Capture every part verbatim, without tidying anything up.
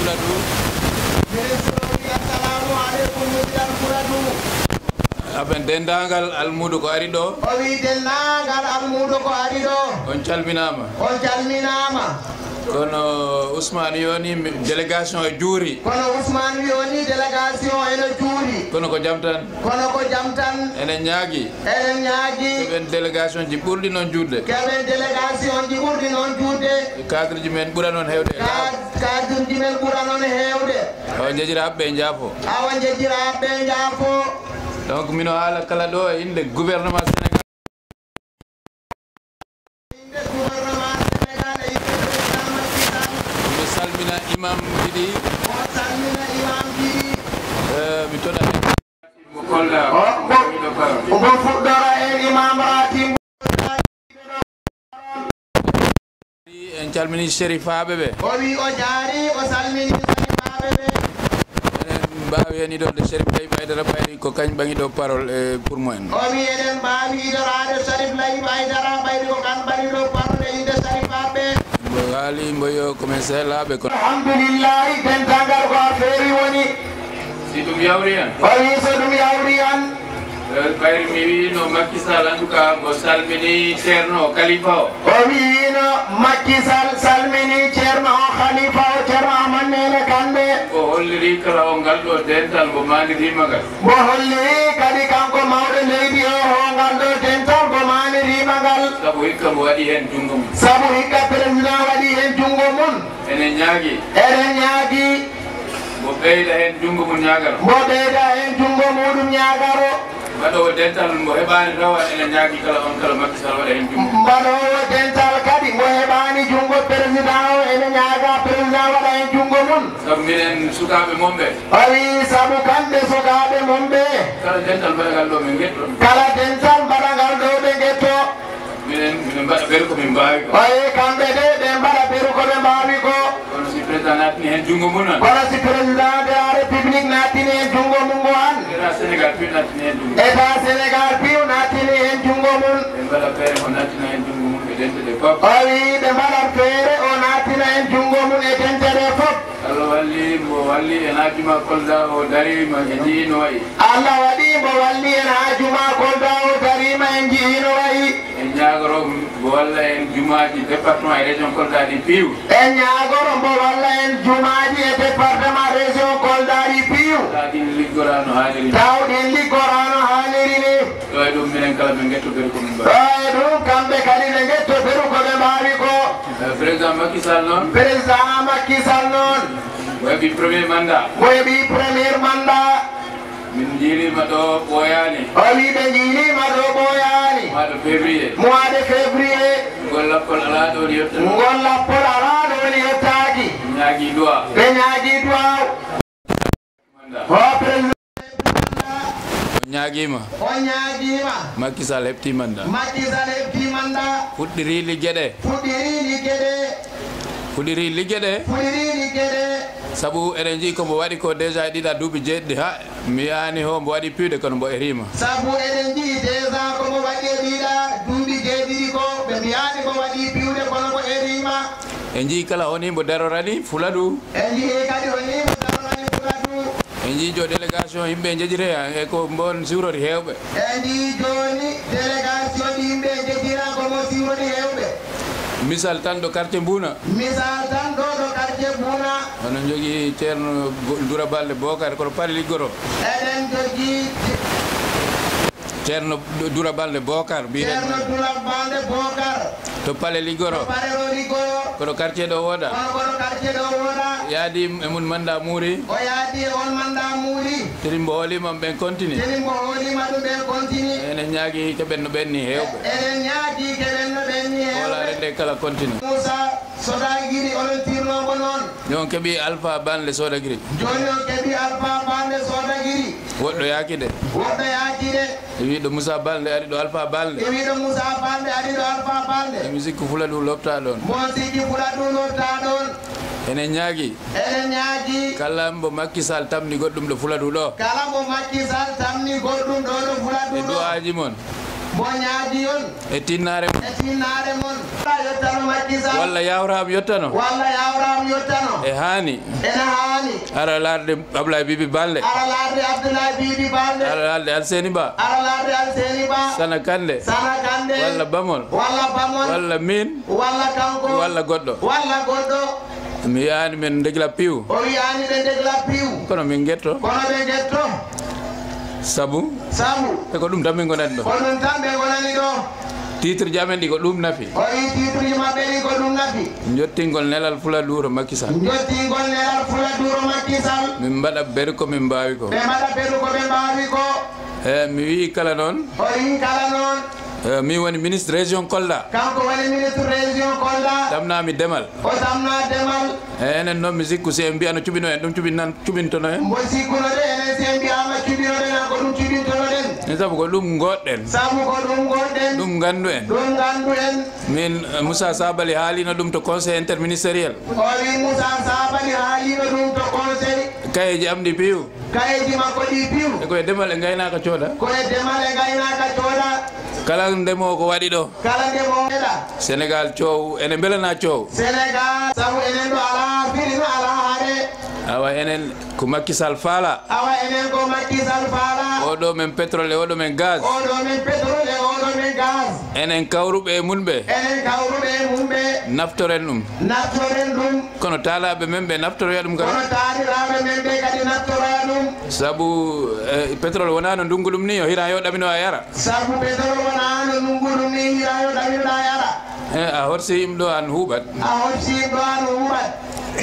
fuladu assalamu alaikum musidal fuladu aben dendangal almudo ko ari do o wi dendangal almudo ko ari do on calminama on calminama kono Ousmane yoni délégation e juuri kono Ousmane yoni délégation ene juuri kono ko jam tan kono ko jam tan enen ñaagi enen ñaagi keɓen délégation ji ɓurɗi noon juutde keɓen délégation ji ɓurɗi noon juutde cadre ji men ɓura noon hewde cadre ji men ɓura noon hewde awa jejiraɓe ɓe jaafo awa jejiraɓe jaafo donc mino haala kala ɗo e inde gouvernement Sénégal salmina imam jiɗi o salmina imam jiɗi mi toɗa mo kolla omo fuɗɗora en imam ratim en calmini shérifaɓe ɓe o wi o jaari o salmini shérifaɓe ɓe enen mbawi hen idorde Chérif Layib Aïdara ɓayri ko kañ ɓangi ɗo parole e pour moen o wi eɗen mbawi idorade Chérif Layib Aïdara ɓayri ko kan ɓaɗi ɗo parole e inde shérifaɓe mbo haali mboyo komin sehlaɓe ko alhamdoulillahi dendagal ko a feeri woni si ɗum yawri hen o wi so ɗum yawri han ɓayri mi wino Macky Sall en tout cas mo salmini ceerno o Khalifa o o wino Macky Sall salmini ceerno o Khalifa o ceerno Ahmad Nene Kandé o holliri kala o ngal ɗo dental mo manirima ngal mo holliri kadi kanko mawɗo leydi o ho ngal ɗo dental ko manirima ngal saabu hikka mo waɗi hen jungo mum saabu hikka président waɗi hen jungo mum enen ñaagui eɗen ñaagui mo ɓeyda hen jungo mum ñagaro mo ɓeyda hen jungo muɗum ñagaro mbaɗowo dental mo heɓani rawa enen ñaagui kala on kala Macky Sall waɗa hen jungo mbaɗowo dental kadi mo heɓani jungo président o ene ñaaga président waɗa hen jungo mum saabu minen sukaɓe momɓe o wi saabu kamɓe sukaɓe momɓe kala dental mbaɗagal ɗo min guetto kala dental mbaɗagal ɗo ɓe guetto minen minen mbaɗa ɓeru komin mbawi ko o wi kamɓe de ɓe mbaɗa ɓeru koɓe mbawi ko kono si président natini hen jungo mum noon kono si président de la république natini hen jungo mum ngo han état Sénégal piw natini hen jungo état sénégal piw natini hen jungo mum ɓe mbaɗa feere ko natina hen jungo mum e denteɗe fof o wi ɓe mbaɗat feere o natina hen jungo mum e denteɗe fof Allah walli mo walli en hajuma Kolda o darima e jii no wayi Allah waɗi mo walli en ha juma Kolda o darima en jii no wayi en ñagoro mo walla en jumaji département e région Kolda ɗi piiw en ñagoro mo walla en jumaji e département région Kolda ɗi piiw taɗin liggora no haaliri tawɗin liggora no haaliri ni ɗo e ɗum minen kala ɓe guetto ɓeru komin mbawi ɗo e ɗum kamɓe kadi ɓe guetto ɓeru koɓe mbawi ko président Macky Sall noon président Macky Sall noon o heeɓi premier mandat mo heeɓi premier mandat min jiirima ɗo ɓooyani o wi ɓe jiirima ɗo ɓooyani mois de février mois de février ngol lappol ala ɗo ni yetta ngol lappol ala ɗo ni yettaki ñaagui duwa ɓe ñaagui duwaw o président o ñaaguima o ñaaguima Macky Sall heɓti mandat Macky Sall heɓti mandat fuɗɗiri liggue ɗe fuɗɗiri liggue ɗe fuɗɗiri liggue ɗe fuɗɗiri liggue ɗe saabu eɗen jii komo waɗi ko déjà e ɗiɗa duuɓi jeeɗiɗi ha mi yani ho mbo waɗi piwde kono mbo erima saabu eɗen jii déjà komo waɗi e ɗiɗa duuɓi jeeɗiɗi ko ɓe mbiyani ko waɗi piwde kono ko erima en jii kala oni mbo darorani Fuladu en jii kadi oni mo darorani Fuladu en jii jo délégation yimɓe jejjire e ko mbon siwrori hewɓe en jii joni délégation ɗi yimɓe jejjira komo siwrori hewɓe misal tan ɗo quartier Mbuna misal tan ɗo ɗo quartier Mbuna ono jogui ceerno Doura Balde Bocar kono paari liggoro eɗen jogui ceerno Doura Balde Bocar mbiɗen ceerno Doura Balde Bocar to paale liggoro parero liggoro kono quartier ɗo woɗa kono kono quartier ɗo woɗa yaadi e mun manda muuri o yaadi e on manda muuri tirimbo hoolima ɓen continue tirimbo hoolima ɗum ɓen continue enen ñaagui keɓen no ɓenni hewɓe eɗen ñaagi keɓen no ɓenni hewɓe wolare nde kala continue Moussa Sodagiri onon tirnomo noon jon keeɓi Alpha Banle Sodagiri joni on keeɓi Alpha Banle Sodagiri woɗɗo yaaki de woɗɗo yaaki de e wiɗo Moussa Balde ari ɗo Alpha Balde e wiɗo Moussa Balde ari ɗo Alpha Balde emi sikku Fuladu lobta ɗon mo sikki Fuladu lobta ɗon enen ñaagui eɗen ñaagi kala mbo Macky Sall tamni goɗɗum ɗo Fuladu ɗo kala mo Macky Sall tamni goɗɗum ɗo ɗo Fuladu e ɗo du'aji moon mo ñaadi on e tinnare e tinnare mon yottano Macky Sall walla yawram yottano walla yawram yottano e hani ene hani ara larde Abdoulaye Bibi Baldé ara larde Abdoulaye Bibi Baldé ara larde Alseni Ba ara larde Alseni Ba Sana Kande Sana Kande walla Bamol walla Bamol walla min walla kanko walla goɗɗo walla goɗɗo mi yaani men degla piw o wiyani ɓe degla piw kono min getto kono ɓe getto sabu sabu e ko ɗum tan min gonani ɗo ko ɗum tan ɓe gonani ɗo titre jamen ɗi ko ɗum nafi o wi titre ji maɓɓe ɗi ko ɗum nafi jottingol nelal fula ɗuro Macky Sall jottingol nelal fula ɗuro Macky Sall min mbaɗa beru ko min mbawi ko ɓe mbaɗa beru ko ɓe mbawi ko e mi wi kala noon o wi kala noon mi woni ministre région Kolda kanko woni ministre région Kolda tamnami demal o tamna demal e enen noon mi sikku si en mbiya no cuɓino en ɗum cuɓinnan cuɓintono en mbo sikkuno de enen si en mbiyama cuɓinoɗen an ko ɗum cuɓintono ɗen e sabu ko ɗum goɗɗen sabu ko ɗum goɗɗen ɗum gandu en ɗum gandu en min Moussa Sabali haalino ɗum to conseil interministériel o wi Moussa Sabali haalino ɗum to conseil kayeji am ɗi piiw kayeji makko ɗi piiw e koye demal e gaynaka cooda koye demal e gaynaka cooda kala ndemowo ko waɗi ɗo kala ndemowo meɗa Sénégal coow ene belana coow Sénégal sabu enen ɗo ala firino ala haare awa enen ko Macky Sall faala awa enen ko Macky Sall faala oɗo men pétrole e oɗo men gaz oɗo men pétrole e oɗo men gaz enen kawruɓe e munɓe enen kawruɓe e mumɓe naftoren ɗum naftoren ɗum kono taalaɓe men ɓe naftoroya ɗum kadi kono taariraɓe men ɓe kadi naftoroya ɗum saabu pétrole wona no ndungu ɗum ni o hira yo ɗamino a yara sabu pétrole wona no ndungu ɗum ni hira yo ɗaminoɗa yara e a horsi yimɓe ɗo an huuɓat a horsi yimɓe ɗo an huuɓat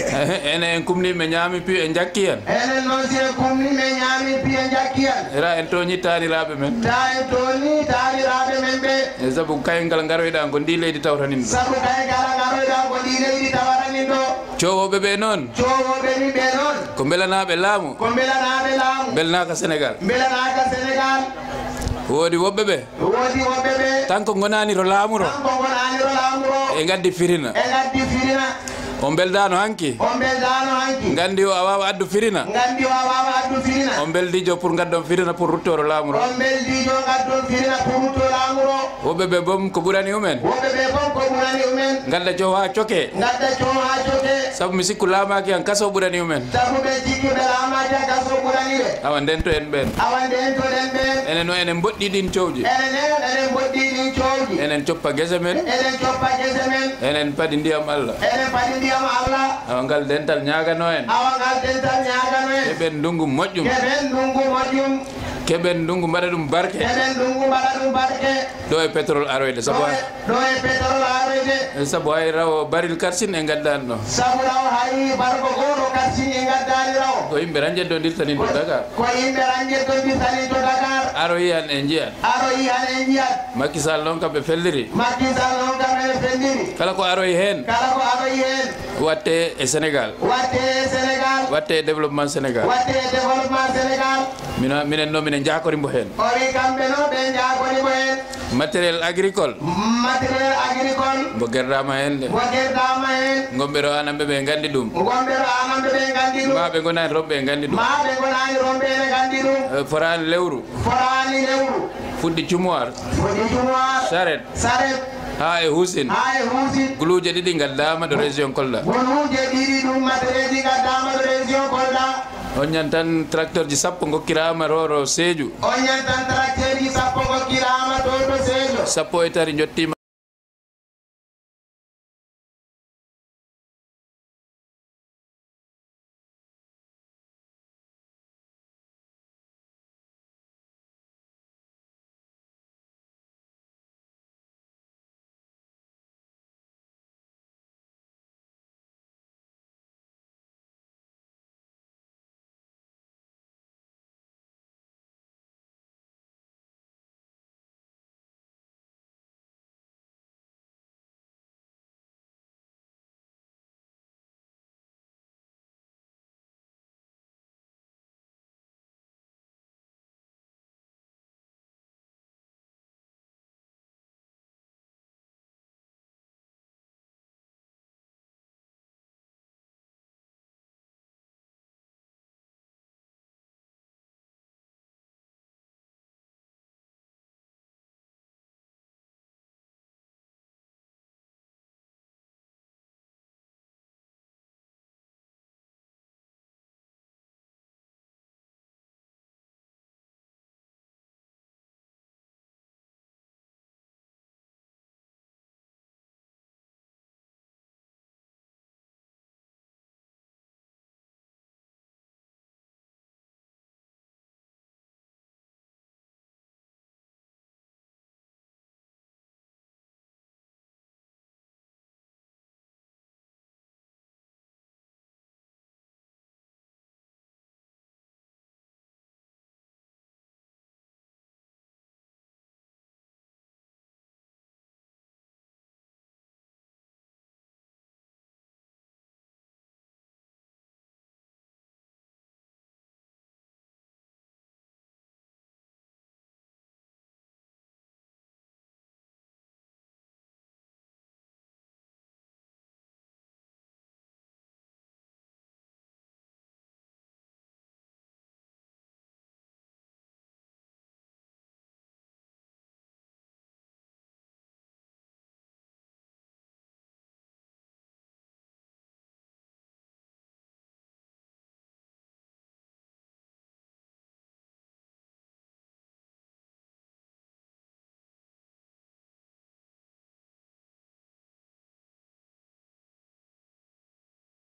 ene en kumniɓe ñaami pi e jakki en enen noon si en kumniɓe ñaami pi e jakki en ra en toñi taaniraɓe men ta en toni taaniraɓe men ɓe e saabu kaygal garoyɗa ko ndi leydi tawtanin ɗo sabu kaygala garoyɗa ko ndi leydi tawatanin ɗo cowoɓe ɓe noon cowoɓe ni ɓe noon ko belanaɓe laamu ko belanaɓe laamu belnaka Sénégal belanaka Sénégal woodi woɓɓe ɓe woodi woɓɓe ɓe tan ko gonani to laamu ro kanko gonaniro laamu ro e gaddi firina e gaddi firina on beldano hanki on beldano hanki gandi o a wawa addu firina gandi o a wawa addu firina on beldijo pour gaddon firina pour ruttoro laamu ro on beldijo gaddon firina pour rutto laamu ro woɓɓe ɓe boom ko ɓurani umen woɓɓe ɓe boom ko ɓurani umen gadda cow ha coke gadda cow ha coke saabu mi sikku laamaki han kaso ɓurani umen sabu ɓe jikkuɓe laamaki han kaso ɓurani ɓe awa ndento en ɓen awa ndentoɗen ɓen enen no enen mboɗɗi ɗin cowji enen enen mboɗɗi ɗin cowji enen coppa guese men enen coppa guese men enen paadi ndiyam Allah enen paadi ndiyam Allah awa ngal dental ñagano en awa ngal dental ñagano en keɓen ndungu moƴƴum keɓen ndungu moƴƴum keɓen ndungu mbaɗa ɗum barke keɓen ndungu mbaɗa ɗum barke ɗo e pétrole aroyde saabu ɗo e pétrole aroyde saabu hay raw baril karsin e gaddani ɗo sabu raw hay barko goto karsin e gaddani raw ko yimɓe ranjeddodirtanin to Dakar ko yimɓe ranjeddodirtanin to Dakar aroyi han e jiyat aroyi han e jiyat Macky Sall noon kam ɓe felliri Macky Sall noon kam ɓe felliri kala ko aroyi hen kala ko aroyi hen watte e Sénégal watte e Sénégal watte e développement Sénégal watte e développement Sénégal mino minen noon minen jakorimo hen o wi kamɓe noon ɓe jakorimo hen matériel agricole matériel agricole mo gerdama hen de mo gerdama hen gomɓe ɗo anamɓe ɓe gandi ɗum gomɓe ɗo anamɓe ɓe gandi ɗum ma ɓe gonani romɓe e gandi ɗum ma ɓe gonani romɓe ene gandi ɗum forani lewru forani lewru fuɗɗi cumoir fuɗɗi cumoir saret saret ha e husin ha e husin guluje ɗiɗi gaddama ɗo région Kolda guluje ɗiɗi ɗum matériel gaddama ɗo région Kolda on ñan tan tracteur ji sappo gokkirama roro Sédhiou on ñan tan tracteur ji sappo gokkirama ɗo to Sédhiou sappo e tari jottima